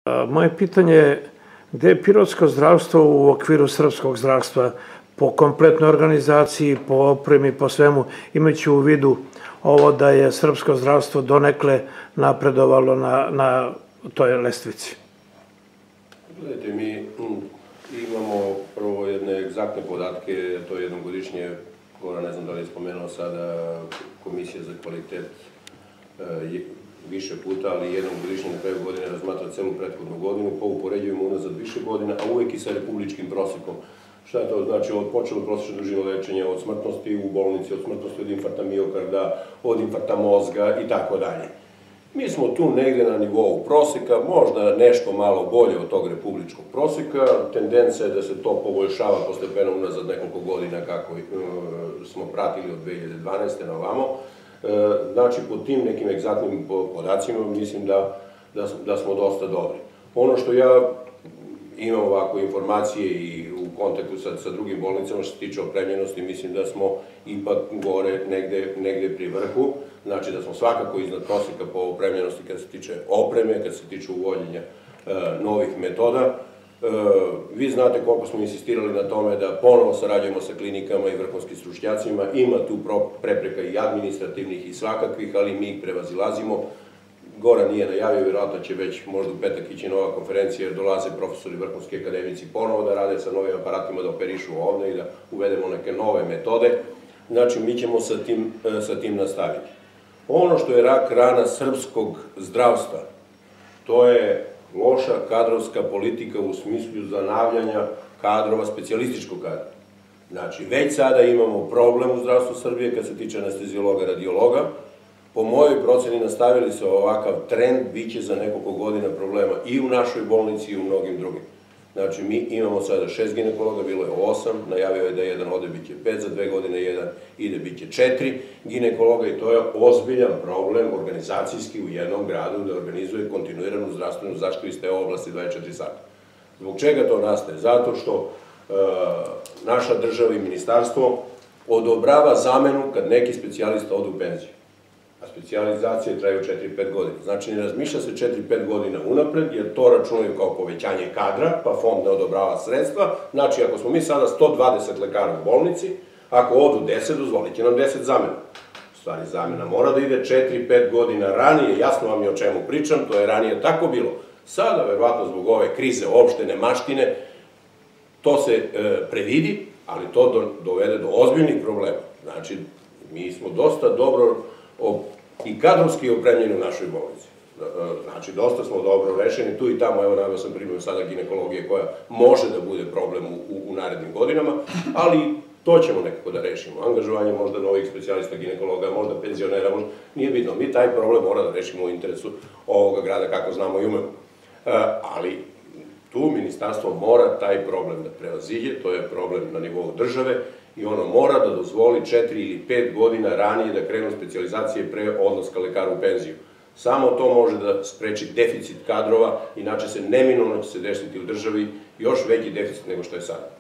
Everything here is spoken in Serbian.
Moje pitanje je gde je pirotsko zdravstvo u okviru srpskog zdravstva po kompletnoj organizaciji, po opremi, po svemu, imajući u vidu ovo da je srpsko zdravstvo donekle napredovalo na toj lestvici? Gledajte, mi imamo prvo jedne egzaktne podatke, to je jednogodišnje, Goran, ne znam da li je spomenuo sada, Komisija za kvalitet više puta, ali jednom godišnje na kraju godine razmatra celu prethodnu godinu, pa upoređujemo unazad više godina, a uvek i sa republičkim prosekom. Šta je to? Znači, počelo prosječna dužina lečenja od smrtnosti u bolnici, od smrtnosti od infarkta miokarda, od infarkta mozga i tako dalje. Mi smo tu negde na nivou proseka, možda nešto malo bolje od tog republičkog proseka, tendencija je da se to poboljšava postepeno unazad nekoliko godina kako smo pratili od 2012. na ovamo. Znači, po tim nekim egzaktnim podacima mislim da smo dosta dobri. Ono što ja imam ovako informacije i u kontaktu sa drugim bolnicama što se tiče opremljenosti, mislim da smo ipak gore negde pri vrhu, znači da smo svakako iznad proseka po opremljenosti kad se tiče opreme, kad se tiče uvođenja novih metoda. Vi znate koliko smo insistirali na tome da ponovo sarađujemo sa klinikama i vrhunskim stručnjacima, ima tu prepreka i administrativnih i svakakvih, ali mi ih prevazilazimo. Goran nije najavio, vjerojatno će već možda u petak ići nova konferencija jer dolaze profesori vrhunski akademici ponovo da rade sa novim aparatima, da operišu ovde i da uvedemo neke nove metode. Znači, mi ćemo sa tim nastaviti. Ono što je rak rana srpskog zdravstva, to je loša kadrovska politika u smislu zanavljanja kadrova, specijalističkog kadra. Znači, već sada imamo problem u zdravstvu Srbije kad se tiče anesteziologa, radiologa. Po mojoj proceni nastavili se ovakav trend, bit će za nekoliko godina problema i u našoj bolnici i u mnogim drugim. Znači, mi imamo sada 6 ginekologa, bilo je 8, najavio je da jedan ode, bit će 5, za 2 godine jedan ide, bit će 4 ginekologa i to je ozbiljan problem organizacijski u jednom gradu da organizuje kontinuiranu zdravstvenu zaštitu iz te oblasti 24 sata. Zbog čega to nastaje? Zato što naša država i ministarstvo odobrava zamenu kad neki specijalista ode u penziju. A specijalizacije traju 4-5 godina. Znači, ne razmišlja se 4-5 godina unapred, jer to računaju kao povećanje kadra, pa fond ne odobrava sredstva. Znači, ako smo mi sada 120 lekara u bolnici, ako odu 10, dozvolit će nam 10 zamena. U stvari, zamena mora da ide 4-5 godina ranije, jasno vam je o čemu pričam, to je ranije tako bilo. Sada, verovatno, zbog ove krize opšte nemaštine, to se previdi, ali to dovede do ozbiljnih problema. Znači, mi smo dosta dobro i kadrovski opremljeni u našoj bolnici. Znači, dosta smo dobro rešeni, tu i tamo, evo naveo sam primjer sada ginekologije koja može da bude problem u narednim godinama, ali to ćemo nekako da rešimo. Angažovanje možda novih specijalista ginekologa, možda penzionera, nije bitno. Mi taj problem mora da rešimo u interesu ovoga grada kako znamo i umemo. Ali tu ministarstvo mora taj problem da prevaziđe, to je problem na nivou države, i ono mora da dozvoli 4 ili 5 godina ranije da krenu specijalizacije pre odlaska lekara u penziju. Samo to može da spreči deficit kadrova, inače se neminovno će se desiti u državi još veći deficit nego što je sada.